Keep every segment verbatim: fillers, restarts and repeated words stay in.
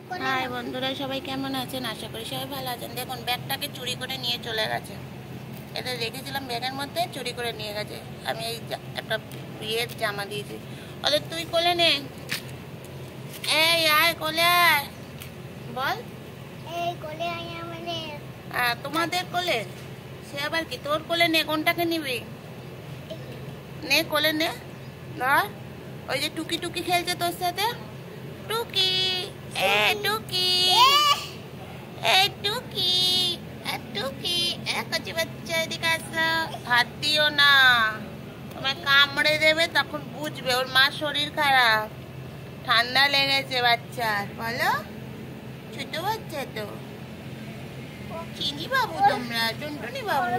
High বন্ধুরা, সবাই কেমন আছেন? আশা করি সবাই ভালো আছেন। দেখুন, ব্যাগটাকে চুরি করে নিয়ে চলে গেছে। এটা রেখেছিলাম ব্যাগের মধ্যে, চুরি করে নিয়ে গেছে। আমি এই একটা বিয়ের জামা দিয়েছি ওদের। তুই কোলে নে, এই আয় কোলে আয়। বল, এই কোলে আয় আমাদের। হ্যাঁ, তোমাদের কোলে। সে আবার কি? তোর কোলে নে, কোনটাকে নিবি? নে, কোলে নে। ধর, ওই যে টুকি টুকি খেলছে তোর সাথে। টুকি, এ টুকি, এই টুকি, টুকি, কচি বাচ্চা, এদিকে আসো। হাত দিও না, তোমায় কামড়ে দেবে, তখন বুঝবে ওর মার শরীর খারাপ, ঠান্ডা লেগেছে বাচ্চার। বলো, ছোট বাচ্চা তো। চিনি বাবু, তোমরা টুনটুনি বাবু।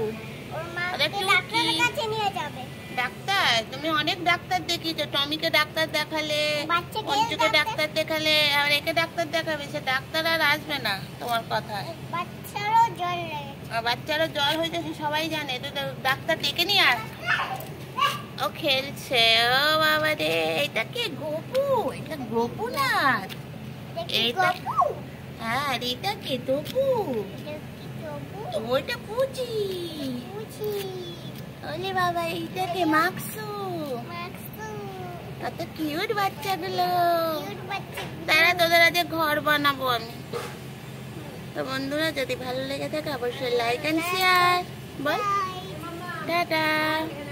ডাক্তার, তুমি অনেক ডাক্তার দেখিয়েছো। টমিকে ডাক্তার দেখালে, পঞ্চুকে ডাক্তার দেখালে, আর একে ডাক্তার দেখাবে। সে ডাক্তার আর আসবে না তোমার কথায়। বাচ্চারও জ্বর লেগেছে, বাচ্চারও জ্বর হয়েছে, সবাই জানে। তো ডাক্তার ডেকে নিয়ে আস। ও খেলছে। ও বাবা রে, এটা কি গোপু? এটা গোপু না, এটা হ্যাঁ, আর এটা কি তপু? ওইটা পুচি। ওলে বাবা, এইটা কে? মাকসু। কত কিউট বাচ্চাগুলো। তারা তোদের আজ ঘর বানাবো আমি। তো বন্ধুরা, যদি ভালো লেগে থাকে অবশ্যই লাইক এন্ড শেয়ার। বল টাটা।